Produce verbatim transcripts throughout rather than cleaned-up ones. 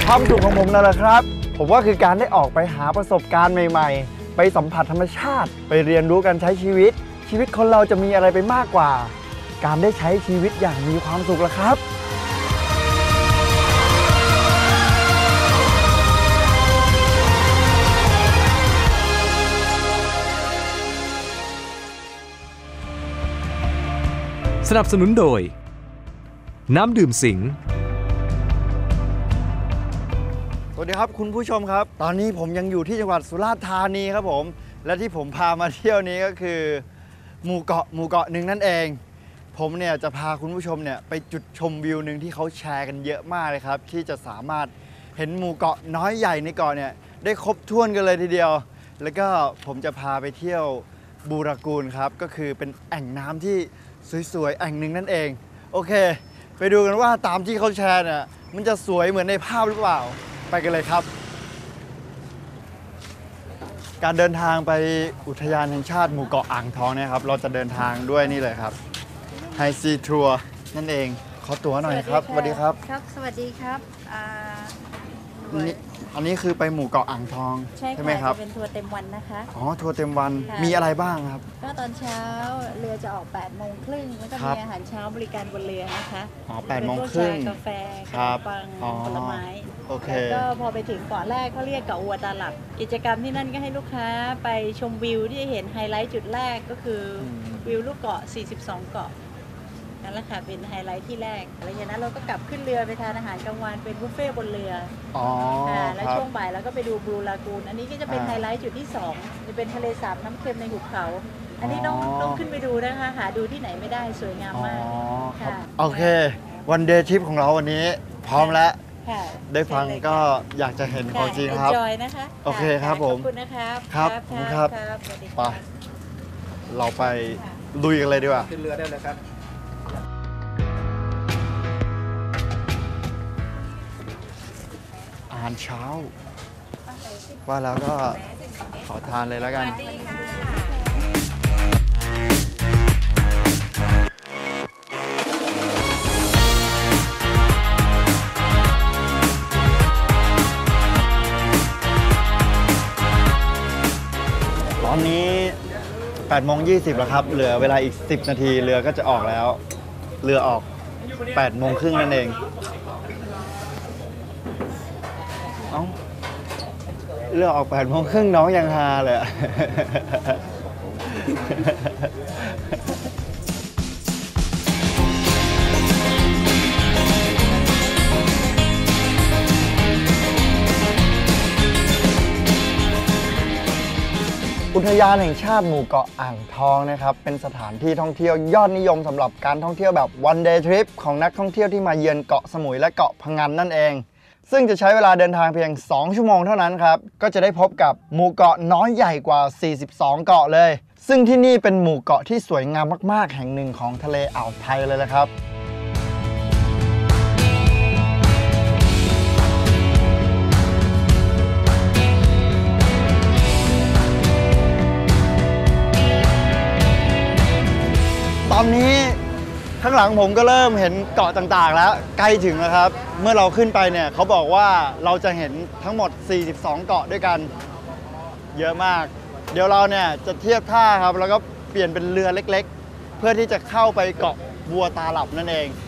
ความสุขของผมนั่นแหละครับผมว่าคือการได้ออกไปหาประสบการณ์ใหม่ๆไปสัมผัสธรรมชาติไปเรียนรู้การใช้ชีวิตชีวิตคนเราจะมีอะไรไปมากกว่าการได้ใช้ชีวิตอย่างมีความสุขล่ะครับสนับสนุนโดยน้ำดื่มสิงห์สวัสดีครับคุณผู้ชมครับตอนนี้ผมยังอยู่ที่จังหวัดสุราษฎร์ธานีครับผมและที่ผมพามาเที่ยวนี้ก็คือหมู่เกาะหมู่เกาะหนึ่งนั่นเองผมเนี่ยจะพาคุณผู้ชมเนี่ยไปจุดชมวิวหนึ่งที่เขาแชร์กันเยอะมากเลยครับที่จะสามารถเห็นหมู่เกาะน้อยใหญ่ในเกาะเนี่ยได้ครบถ้วนกันเลยทีเดียวแล้วก็ผมจะพาไปเที่ยวบูรากูลครับก็คือเป็นแอ่งน้ำที่สวยๆแอ่งหนึ่งนั่นเองโอเคไปดูกันว่าตามที่เขาแชร์เนี่ยมันจะสวยเหมือนในภาพหรือเปล่าไปกันเลยครับการเดินทางไปอุทยานแห่งชาติหมู่เกาะอ่างทองเนี่ยครับเราจะเดินทางด้วยนี่เลยครับไฮซีทัวร์นั่นเองขอตั๋วหน่อยครับสวัสดีครับครับสวัสดีครับอ่านี่อันนี้คือไปหมู่เกาะอ่างทองใช่ไหมครับเป็นทัวร์เต็มวันนะคะอ๋อทัวร์เต็มวันมีอะไรบ้างครับก็ตอนเช้าเรือจะออกแปดโมงครึ่งแล้วก็มีอาหารเช้าบริการบนเรือนะคะอ๋อแปดโมงครึ่งกาแฟขนมปังผลไม้โอเคแล้วก็พอไปถึงเกาะแรกเขาเรียกเกาะอัวตาหลับกิจกรรมที่นั่นก็ให้ลูกค้าไปชมวิวที่เห็นไฮไลท์จุดแรกก็คือวิวลูกเกาะสี่สิบสองเกาะนั่นแหละค่ะเป็นไฮไลท์ที่แรกหลังจากนั้นเราก็กลับขึ้นเรือไปทานอาหารกลางวันเป็นบุฟเฟ่บนเรืออ๋อแล้วช่วงบ่ายเราก็ไปดูบลูลากูนอันนี้ก็จะเป็นไฮไลท์จุดที่สองจะเป็นทะเลสาบน้ำเค็มในหุบเขาอันนี้ต้องต้องขึ้นไปดูนะคะหาดูที่ไหนไม่ได้สวยงามมากค่ะโอเควันเดย์ทริปของเราวันนี้พร้อมแล้วได้ฟังก็อยากจะเห็นของจริงครับจอยนะคะโอเคครับผมขอบคุณนะครับครับครับไปเราไปลุยกันเลยดีกว่าขึ้นเรือได้เลยครับอาหารเช้าว่าแล้วก็ขอทานเลยแล้วกันตอนนี้แปดโมงยี่สิบแล้วครับเหลือเวลาอีกสิบนาทีเรือก็จะออกแล้วเรือออกแปดโมงครึ่งนั่นเองเอ้าเรือออกแปดโมงครึ่งน้องยังฮาเลยอุทยานแห่งชาติหมู่เกาะอ่างทองนะครับเป็นสถานที่ท่องเที่ยวยอดนิยมสำหรับการท่องเที่ยวแบบ one day trip ของนักท่องเที่ยวที่มาเยือนเกาะสมุยและเกาะพะงันนั่นเองซึ่งจะใช้เวลาเดินทางเพียงสองชั่วโมงเท่านั้นครับก็จะได้พบกับหมู่เกาะน้อยใหญ่กว่าสี่สิบสองเกาะเลยซึ่งที่นี่เป็นหมู่เกาะที่สวยงามมากๆแห่งหนึ่งของทะเลอ่าวไทยเลยละครับตอนนี้ข้างหลังผมก็เริ่มเห็นเกาะต่างๆแล้วใกล้ถึงแล้วครับเมื่อเราขึ้นไปเนี่ยเขาบอกว่าเราจะเห็นทั้งหมดสี่สิบสองเกาะด้วยกันเยอะมากเดี๋ยวเราเนี่ยจะเทียบท่าครับแล้วก็เปลี่ยนเป็นเรือเล็กๆเพื่อที่จะเข้าไปเกาะบัวตาหลับนั่นเอง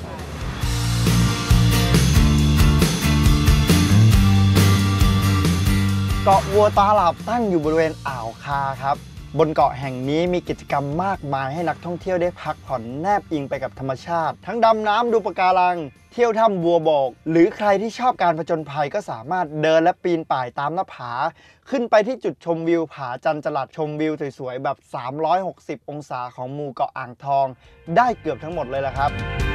เกาะบัวตาหลับตั้งอยู่บริเวณอ่าวคาครับบนเกาะแห่งนี้มีกิจกรรมมากมายให้นักท่องเที่ยวได้พักผ่อนแนบอิงไปกับธรรมชาติทั้งดำน้ำดูปะการังเที่ยวถ้ำบัวบกหรือใครที่ชอบการผจญภัยก็สามารถเดินและปีนป่ายตามหน้าผาขึ้นไปที่จุดชมวิวผาจันจลัดชมวิวสวยๆแบบสามร้อยหกสิบองศาของหมู่เกาะอ่างทองได้เกือบทั้งหมดเลยละครับ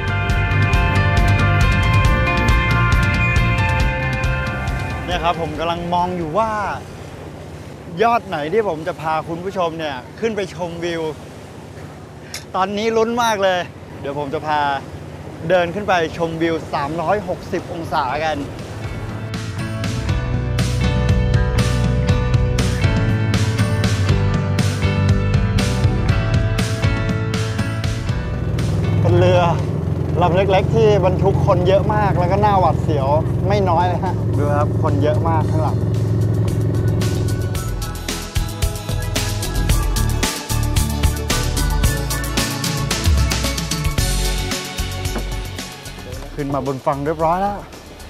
เนี่ยครับผมกำลังมองอยู่ว่ายอดไหนที่ผมจะพาคุณผู้ชมเนี่ยขึ้นไปชมวิวตอนนี้ลุ้นมากเลยเดี๋ยวผมจะพาเดินขึ้นไปชมวิวสามร้อยหกสิบองศากันบนเรือลำเล็กๆที่บรรทุกคนเยอะมากแล้วก็น่าหวาดเสียวไม่น้อยเลยฮะดูครับคนเยอะมากข้างหลังขึ้นมาบนฝั่งเรียบร้อยแล้ว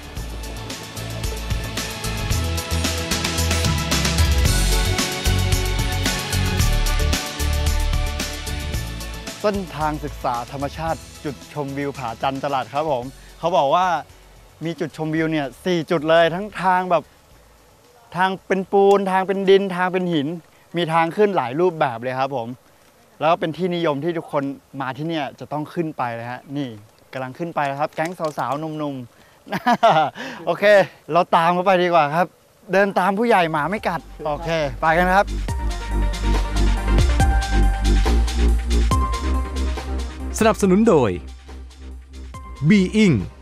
เส้นทางศึกษาธรรมชาติจุดชมวิวผาจันตลาดครับผมเขาบอกว่ามีจุดชมวิวเนี่ยสี่จุดเลยทั้งทางแบบทางเป็นปูนทางเป็นดินทางเป็นหินมีทางขึ้นหลายรูปแบบเลยครับผมแล้วก็เป็นที่นิยมที่ทุกคนมาที่เนี่ยจะต้องขึ้นไปเลยฮะนี่กำลังขึ้นไปแล้วครับแก๊งสาวๆหนุ่มๆ โอเคเราตามเขาไปดีกว่าครับเดินตามผู้ใหญ่หมาไม่กัดโอเคไปกันครับสนับสนุนโดย Being